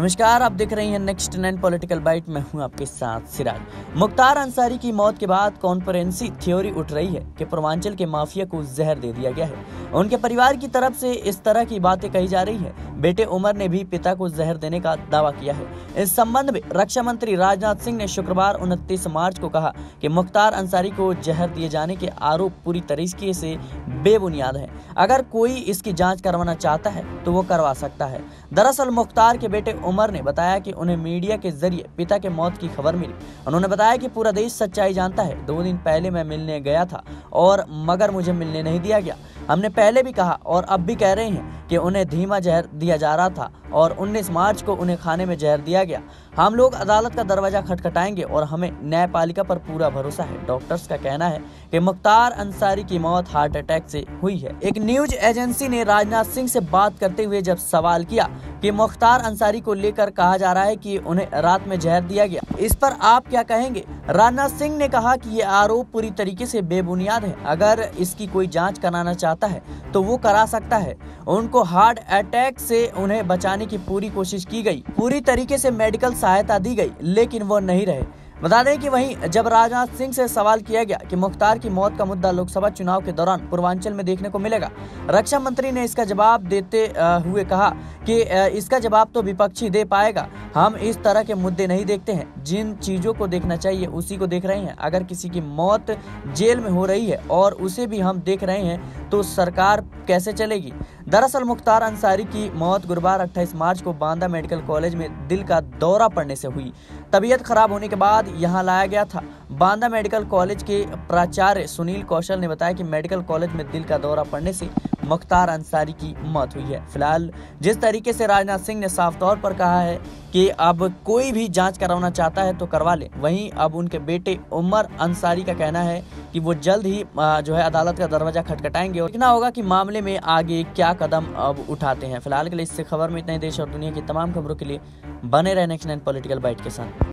नमस्कार, आप देख रही हैं नेक्स्ट 9 पॉलिटिकल बाइट। मैं हूं आपके साथ सिराज। मुख्तार अंसारी की मौत के बाद कॉन्स्पिरेसी थ्योरी उठ रही है कि पूर्वांचल के माफिया को जहर दे दिया गया है। उनके परिवार की तरफ से इस तरह की बातें कही जा रही है। बेटे उमर ने भी पिता को जहर देने का दावा किया है। इस संबंध में रक्षा मंत्री राजनाथ सिंह ने शुक्रवार 29 मार्च को कहा कि मुख्तार अंसारी को जहर दिए जाने के आरोप पूरी तरीके से बेबुनियाद है। अगर कोई इसकी जाँच करवाना चाहता है तो वो करवा सकता है। दरअसल मुख्तार के बेटे उमर ने बताया कि उन्हें मीडिया के जरिए पिता के मौत की खबर मिली। उन्होंने बताया कि पूरा देश सच्चाई जानता है। 2 दिन पहले मैं मिलने गया था और मगर मुझे मिलने नहीं दिया गया। हमने पहले भी कहा और अब भी कह रहे हैं कि उन्हें धीमा जहर दिया जा रहा था और 19 मार्च को उन्हें खाने में जहर दिया गया। हम लोग अदालत का दरवाजा खटखटाएंगे और हमें न्यायपालिका पर पूरा भरोसा है। डॉक्टर्स का कहना है कि मुख्तार अंसारी की मौत हार्ट अटैक से हुई है। एक न्यूज एजेंसी ने राजनाथ सिंह से बात करते हुए जब सवाल किया कि मुख्तार अंसारी को लेकर कहा जा रहा है कि उन्हें रात में जहर दिया गया, इस पर आप क्या कहेंगे? राजनाथ सिंह ने कहा कि ये आरोप पूरी तरीके से बेबुनियाद है। अगर इसकी कोई जांच कराना चाहता है तो वो करा सकता है। उनको हार्ट अटैक से उन्हें बचाने की पूरी कोशिश की गई, पूरी तरीके से मेडिकल सहायता दी गई, लेकिन वो नहीं रहे। बता दें कि वहीं जब राजनाथ सिंह से सवाल किया गया कि मुख्तार की मौत का मुद्दा लोकसभा चुनाव के दौरान पूर्वांचल में देखने को मिलेगा, रक्षा मंत्री ने इसका जवाब देते हुए कहा कि इसका जवाब तो विपक्षी दे पाएगा। हम इस तरह के मुद्दे नहीं देखते हैं। जिन चीजों को देखना चाहिए उसी को देख रहे हैं। अगर किसी की मौत जेल में हो रही है और उसे भी हम देख रहे हैं तो सरकार कैसे चलेगी? दरअसल मुख्तार अंसारी की मौत गुरुवार 28 मार्च को बांदा मेडिकल कॉलेज में दिल का दौरा पड़ने से हुई। तबीयत खराब होने के बाद यहां लाया गया था। बांदा मेडिकल कॉलेज के प्राचार्य सुनील कौशल ने बताया कि मेडिकल कॉलेज में दिल का दौरा पड़ने से मुख्तार अंसारी की मौत हुई है। फिलहाल जिस तरीके से राजनाथ सिंह ने साफ तौर पर कहा है कि अब कोई भी जांच करवाना चाहता है तो करवा ले, वहीं अब उनके बेटे उमर अंसारी का कहना है कि वो जल्द ही जो है अदालत का दरवाजा खटखटाएंगे और देखना होगा कि मामले में आगे क्या कदम अब उठाते हैं। फिलहाल के लिए इससे खबर में इतना ही। देश और दुनिया की तमाम खबरों के लिए बने रहे नेक्स्ट 9 पॉलिटिकल बाइट के साथ।